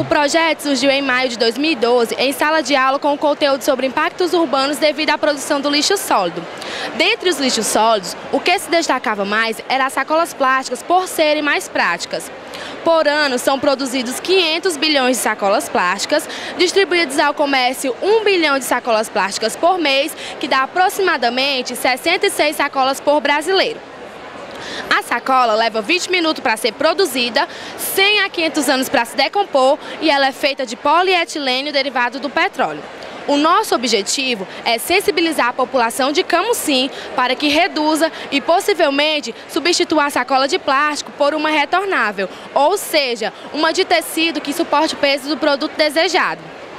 O projeto surgiu em maio de 2012 em sala de aula com conteúdo sobre impactos urbanos devido à produção do lixo sólido. Dentre os lixos sólidos, o que se destacava mais era as sacolas plásticas por serem mais práticas. Por ano, são produzidos 500 bilhões de sacolas plásticas, distribuídos ao comércio 1 bilhão de sacolas plásticas por mês, que dá aproximadamente 66 sacolas por brasileiro. A sacola leva 20 minutos para ser produzida, 100 a 500 anos para se decompor e ela é feita de polietilênio derivado do petróleo. O nosso objetivo é sensibilizar a população de Camusim para que reduza e possivelmente substitua a sacola de plástico por uma retornável, ou seja, uma de tecido que suporte o peso do produto desejado.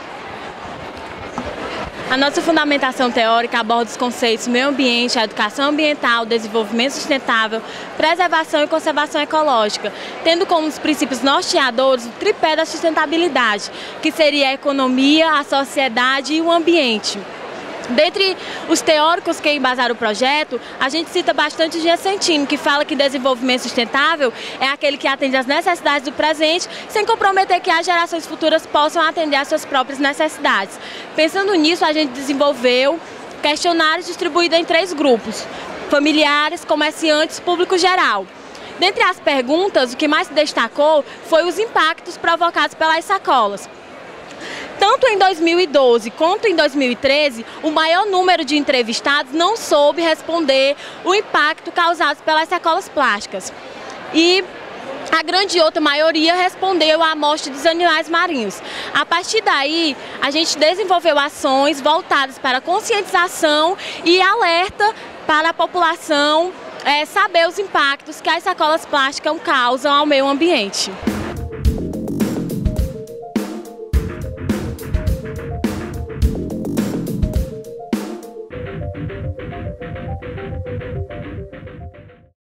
A nossa fundamentação teórica aborda os conceitos meio ambiente, a educação ambiental, desenvolvimento sustentável, preservação e conservação ecológica, tendo como os princípios norteadores o tripé da sustentabilidade, que seria a economia, a sociedade e o ambiente. Dentre os teóricos que embasaram o projeto, a gente cita bastante o Giacentini, que fala que desenvolvimento sustentável é aquele que atende às necessidades do presente, sem comprometer que as gerações futuras possam atender às suas próprias necessidades. Pensando nisso, a gente desenvolveu questionários distribuídos em 3 grupos: familiares, comerciantes, público geral. Dentre as perguntas, o que mais se destacou foi os impactos provocados pelas sacolas. Tanto em 2012 quanto em 2013, o maior número de entrevistados não soube responder o impacto causado pelas sacolas plásticas. E a grande outra maioria respondeu à morte dos animais marinhos. A partir daí, a gente desenvolveu ações voltadas para conscientização e alerta para a população saber os impactos que as sacolas plásticas causam ao meio ambiente.